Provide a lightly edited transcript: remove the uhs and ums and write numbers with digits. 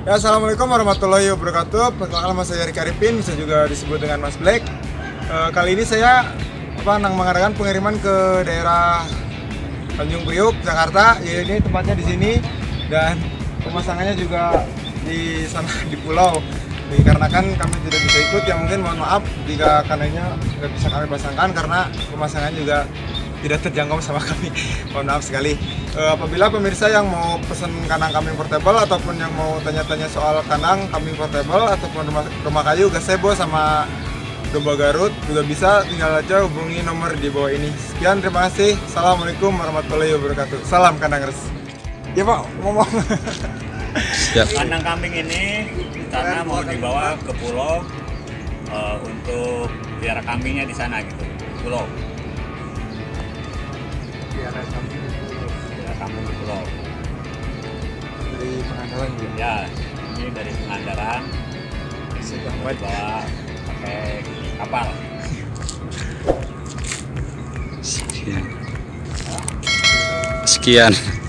Ya, assalamualaikum warahmatullahi wabarakatuh. Perkenalkan, nama saya Rika Arifin, bisa juga disebut dengan Mas Black. Kali ini saya mengadakan pengiriman ke daerah Tanjung Priuk, Jakarta. Ya, ini tempatnya di sini dan pemasangannya juga di sana di pulau. Dikarenakan kami tidak bisa ikut, ya mungkin mohon maaf jika kanannya nggak bisa kami pasangkan karena pemasangan juga tidak terjangkau sama kami. Mohon maaf sekali. Apabila pemirsa yang mau pesan kandang kambing portable ataupun yang mau tanya-tanya soal kandang kambing portable ataupun rumah kayu, gazebo sama domba Garut juga bisa, tinggal aja hubungi nomor di bawah ini. Sekian, terima kasih. Assalamualaikum warahmatullahi wabarakatuh. Salam kandangers. Ya Pak, ngomong. Siap. Kandang kambing ini karena mau dibawa ke pulau untuk biara kambingnya di sana gitu, pulau. Biara kambing Biara kambing di pulau. dari Pangandaran gitu. Ya, ini dari Pangandaran. Sedang Buat bawa pakai kapal. Sekian. Sekian.